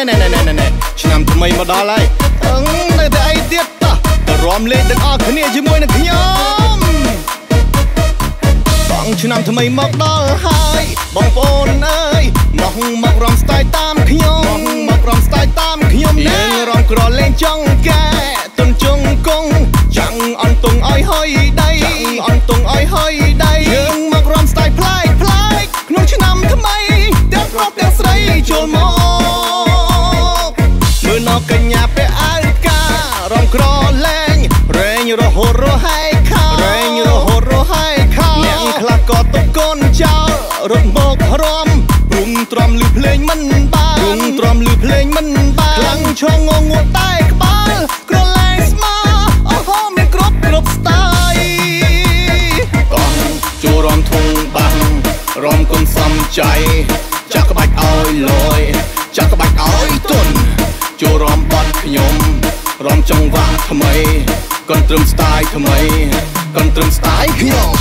ឆ្នាំថ្មីមកដល់ហើយនៅតែអីទៀតតោះទៅរំលេងទាំងអស់គ្នាជាមួយនឹងខ្ញុំបងឆ្នាំថ្មីមកដល់ហើយបងប្អូនអើយមករំស្ទាយតាមខ្ញុំមករំស្ទាយតាមខ្ញុំយើងរំក្រលេងចង់កែទុនជង្គគង់ចាំងអន់តុងឲ្យហុយដៃអន់តុងឲ្យហុយដៃយើងមករំស្ទាយប្លែកក្នុងឆ្នាំថ្មីទាំងប្រុសទាំងស្រីចូលមកមើលណកញ្ញាពាក់អាវការំក្រលែងរែងរហូតរហែកខារែងរហូតរហែកខាអ្នកខ្លះក៏ទុកកូនចោលរត់មករំរុំទ្រាំលឺភ្លេងមិនបានរុំទ្រាំលឺភ្លេងមិនបានខ្លាំងឈងងងួតតែក្បាលក្រលែងស្មាអូហូមានគ្រប់ស្ទាយកោះចូលរំធុងបាំងរំគុំសំចៃចាក់ក្បាច់ឲ្យលយចាក់ក្បាច់ឲ្យទុនចូលរំបាត់ខ្ញុំរំចង្វាក់ថ្មីកូនត្រឹមស្ទាយថ្មីកូនត្រឹមស្ទាយខ្ញុំ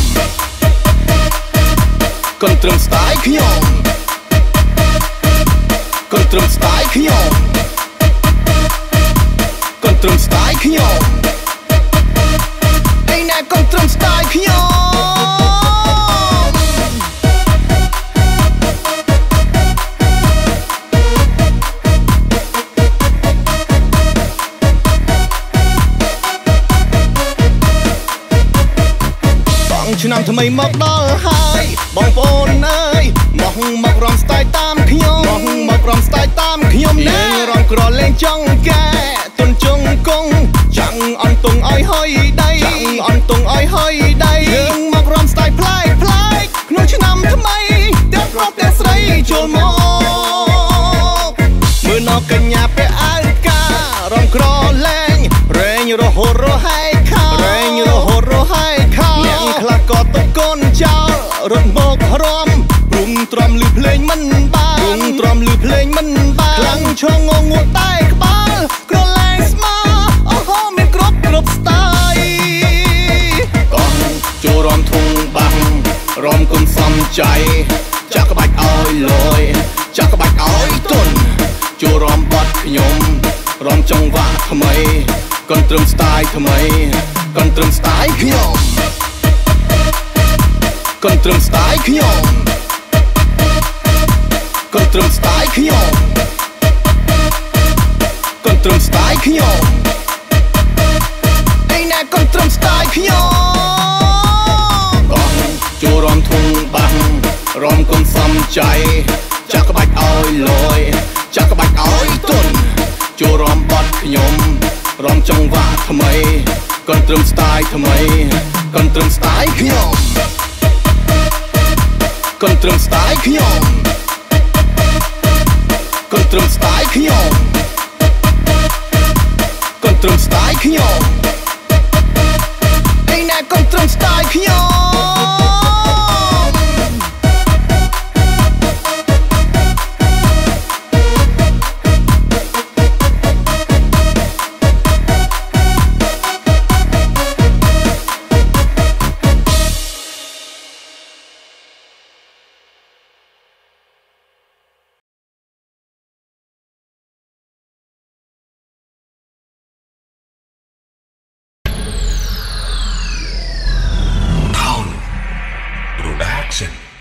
កូនត្រឹមស្ទាយខ្ញុំកូនត្រឹមស្ទាយខ្ញុំកូនត្រឹមស្ទាយខ្ញុំឯណែកូនត្រឹមស្ទាយខ្ញុំឆ្នាំថ្មីមកដល់ហើយបងប្អូនអើយមករំស្ទាយតាមខ្ញុំមករំស្ទាយតាមខ្ញុំយើងរំក្រលេងចង់កែទុនជង្គគង់ចាំងអន់តុងឲ្យហុយដៃអន់តុងឲ្យហុយដៃយើងមករំស្ទាយប្លែកក្នុងឆ្នាំថ្មីទាំងប្រុសទាំងស្រីចូលមកមើលណកញ្ញាពាក់អាវការំក្រលែងរែងរហូតរហែកខារែងរហូតរហែកខាអ្នកខ្លះក៏ទុកកូនចោលរត់មករំរុំទ្រាំលឺភ្លេងមិនបានរុំទ្រាំលឺភ្លេងមិនបានខ្លាំងឈងងងួតតែក្បាលក្រលែងស្មាអូហូមានគ្រប់ស្ទាយកោះចូលរំធុងបាំងរំគុំសំចៃចាក់ក្បាច់ឲ្យលយចាក់ក្បាច់ឲ្យទុនចូលរំបាត់ខ្ញុំរំចង្វាក់ថ្មីកូនត្រឹមស្ទាយថ្មីកូនត្រឹមស្ទាយខ្ញុំកូនត្រឹមស្ទាយខ្ញុំកូនត្រឹមស្ទាយខ្ញុំកូនត្រឹមស្ទាយខ្ញុំឯណែកូនត្រឹមស្ទាយខ្ញុំកោះចូលរំធុងបាំងរំគុំសំចៃចាក់ក្បាច់ឲ្យលយចាក់ក្បាច់ឲ្យទុនចូលរំបាត់ខ្ញុំរំចង្វាក់ថ្មីកូនត្រឹមស្ទាយថ្មីកូនត្រឹមស្ទាយខ្ញុំកូនត្រឹមស្ទាយខ្ញុំកូនត្រឹមស្ទាយខ្ញុំកូនត្រឹមស្ទាយខ្ញុំឯណែកូនត្រឹមស្ទាយខ្ញុំ Production.